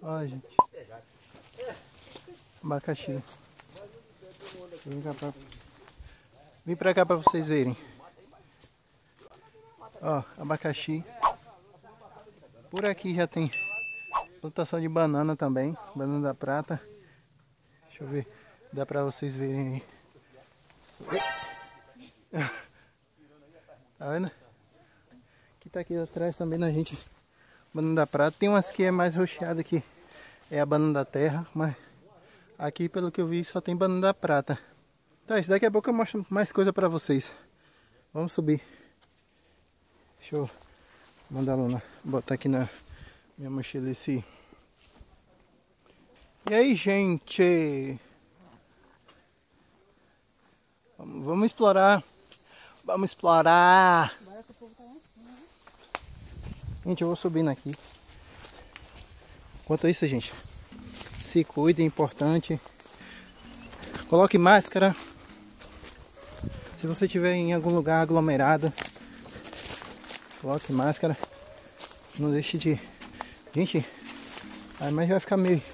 Ó, gente. Abacaxi. Vem pra cá pra vocês verem. Ó, abacaxi. Por aqui já tem plantação de banana também. Banana da prata. Deixa eu ver. Dá pra vocês verem aí. Tá vendo? Que tá aqui atrás também na gente. Banana da prata. Tem umas que é mais roxeada aqui. É a banana da terra. Mas aqui, pelo que eu vi, só tem banana da prata. Tá, isso daqui a pouco eu mostro mais coisa pra vocês. Vamos subir. Deixa eu mandar a Luna botar aqui na minha mochila esse. E aí, gente? Vamos explorar. Vamos explorar. Gente, eu vou subindo aqui. Enquanto isso, gente, se cuide, é importante. Coloque máscara. Se você estiver em algum lugar aglomerado, coloque máscara. Não deixe de... Gente, a imagem vai ficar meio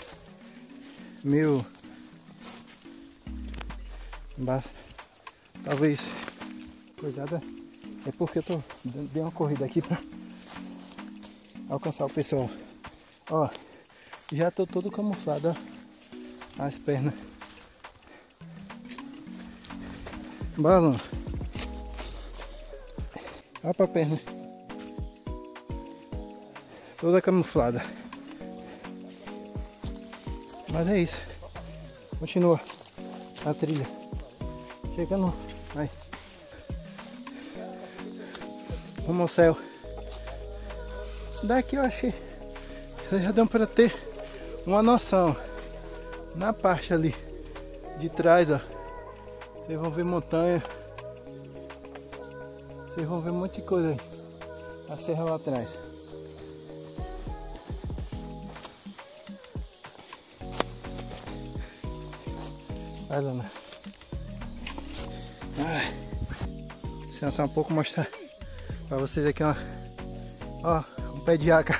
talvez coisada. É porque eu dei uma corrida aqui pra alcançar o pessoal. Ó, já tô todo camuflado, ó, as pernas. Bora, Luna. Olha pra perna. Toda camuflada. Mas é isso. Continua a trilha. Chegando. Vai. Rumo ao céu. Daqui eu achei. Já deu para ter uma noção. Na parte ali de trás, ó. Vocês vão ver montanha. Vocês vão ver um monte de coisa aí. A serra lá atrás. Vai, Luna. Descansar um pouco, mostrar pra vocês aqui, ó. Ó, um pé de jaca.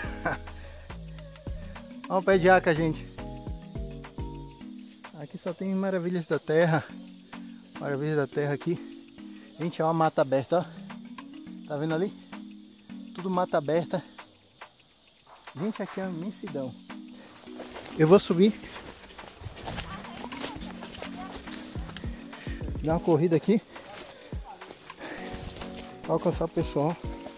Ó, um pé de jaca, gente. Aqui só tem maravilhas da terra. Maravilhas da terra aqui. Gente, é uma mata aberta, ó. Tá vendo ali? Tudo mata aberta. Gente, aqui é uma imensidão. Eu vou subir. Dar uma corrida aqui. Pra alcançar o pessoal.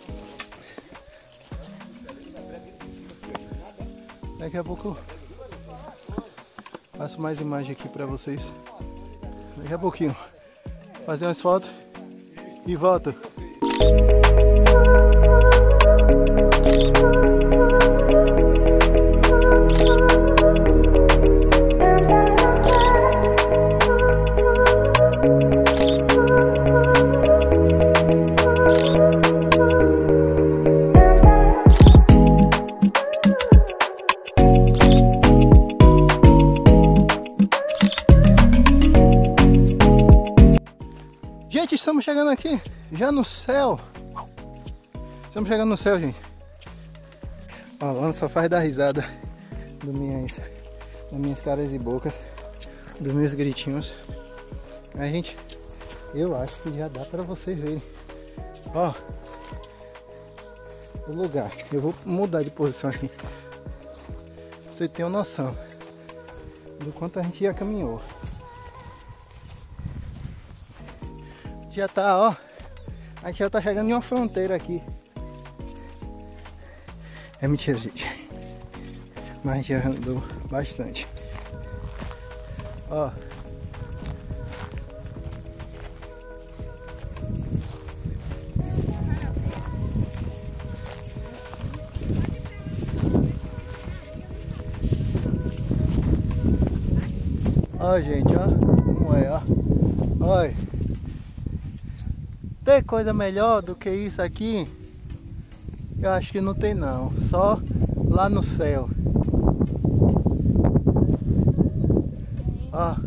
Daqui a pouco eu faço mais imagem aqui pra vocês. Daqui a pouquinho. Fazer umas fotos e volto. Gente, estamos chegando aqui, já no céu. Estamos chegando no céu, gente. Ó, a Luna só faz dar risada das minhas caras e bocas, dos meus gritinhos. Mas, gente, eu acho que já dá pra vocês verem. Ó, o lugar. Eu vou mudar de posição aqui. Você tem uma noção do quanto a gente já caminhou. Já tá, ó, a gente já tá chegando em uma fronteira aqui. É mentira, gente, mas a gente já andou bastante. Ó, ó, gente, ó, como é, ó. Olha. Tem coisa melhor do que isso aqui? Eu acho que não tem não. Só lá no céu. Ó.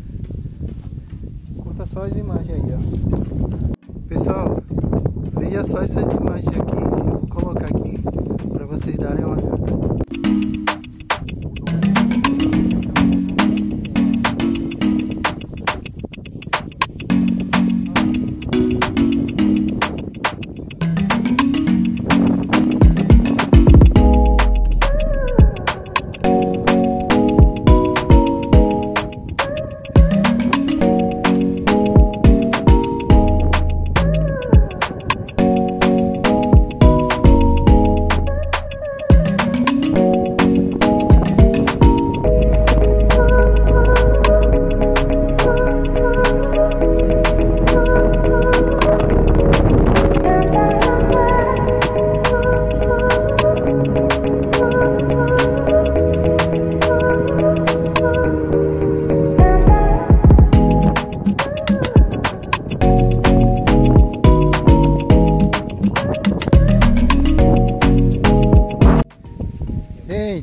Curta só as imagens aí, ó. Pessoal, veja só essas imagens aqui. Eu vou colocar aqui para vocês darem uma olhada.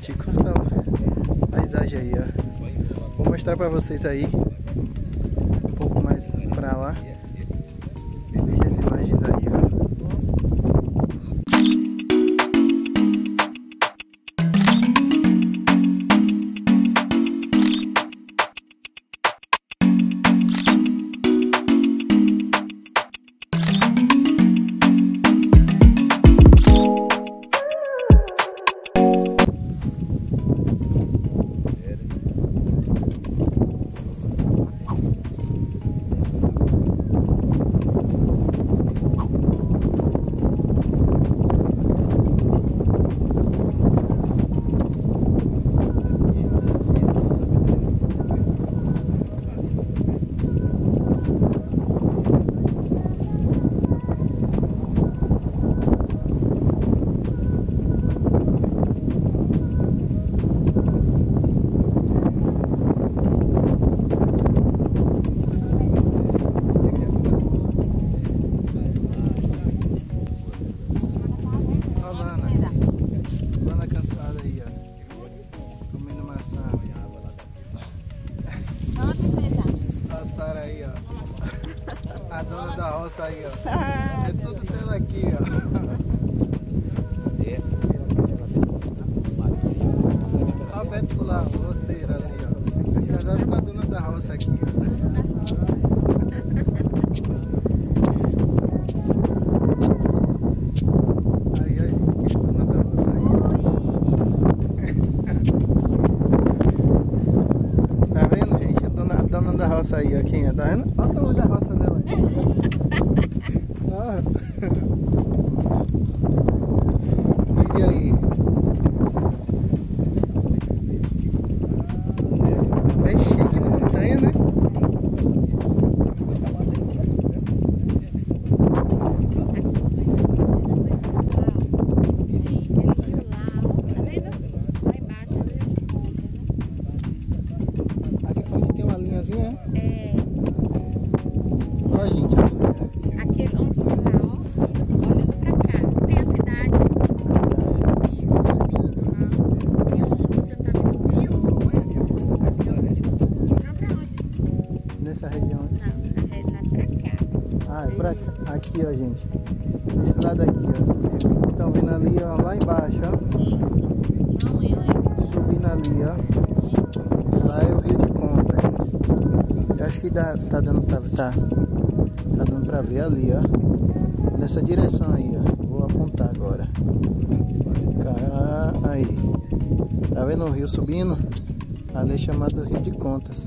gente, curta a paisagem aí, ó. Vou mostrar pra vocês aí, um pouco mais pra lá. Veja as imagens aí, ó. A dona da roça aí, ó. É tudo dela aqui, ó. Olha o Beto lá, o roceiro ali, ó. Casado com a dona da roça aqui, ó. Aí, aí, dona da roça aí. Tá vendo, gente? A dona da roça aí, ó. Quem é? Tá vendo? Olha o tamanho da roça dela aí. E aí? É cheio de montanha, né? Aqui tem uma linhazinha, né? É. Ó, gente. Aquele onde tá lá, ó, olhando pra cá, tem a cidade, isso, subindo lá, tem você tá vendo o rio, não pra onde? Nessa região. Não, é lá pra cá. Ah, é pra cá. Aqui, ó, gente. Desse lado aqui, ó. Estão vendo ali, ó, lá embaixo, ó. Não, eu é. Subindo ali, ó. Lá é o Rio de Contas. Eu acho que tá dando pra ver ali, ó. Nessa direção aí, ó. Vou apontar agora. Cá, aí. Tá vendo o rio subindo? Ali é chamado Rio de Contas.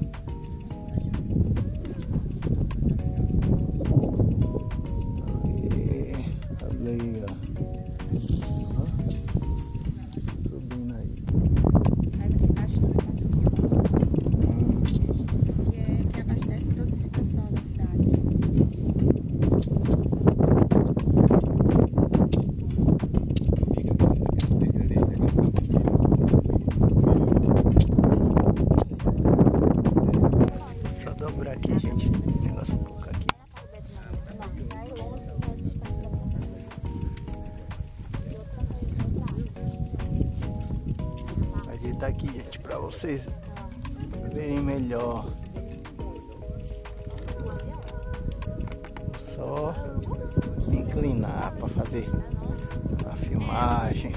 Ali, ó. Subindo aí. Mas aqui embaixo também tá subindo. Que abastece todo esse pessoal da cidade. Só dobrar aqui, gente. Negócio um pouco aqui. Ajeitar aqui, gente, pra vocês verem melhor. Só inclinar pra fazer a filmagem.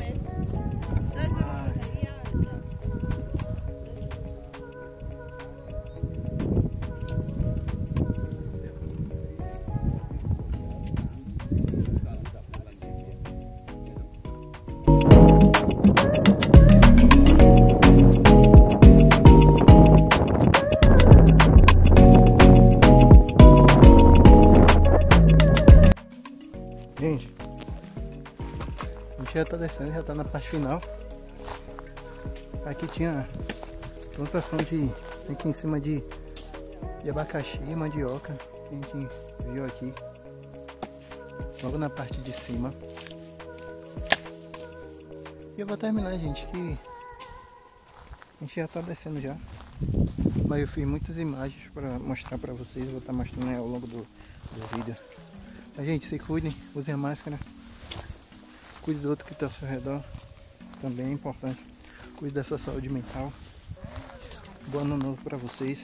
Gente, a gente já tá descendo, já tá na parte final. Aqui tinha plantação aqui em cima de abacaxi e mandioca, que a gente viu aqui, logo na parte de cima. E eu vou terminar, gente, que a gente já tá descendo já. Mas eu fiz muitas imagens para mostrar para vocês, vou estar mostrando aí ao longo do vídeo. Então, gente, se cuidem, usem a máscara, cuide do outro que está ao seu redor, também é importante. Cuide dessa saúde mental. Bom ano novo pra vocês.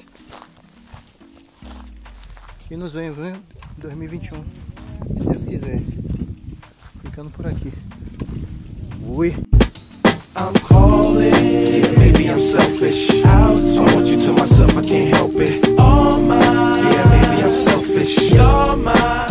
E nos vemos em 2021, se Deus quiser. Ficando por aqui. Oi. I'm calling, yeah, maybe I'm selfish. I want you to myself, I can't help it. All mine, yeah, maybe I'm selfish. You're mine.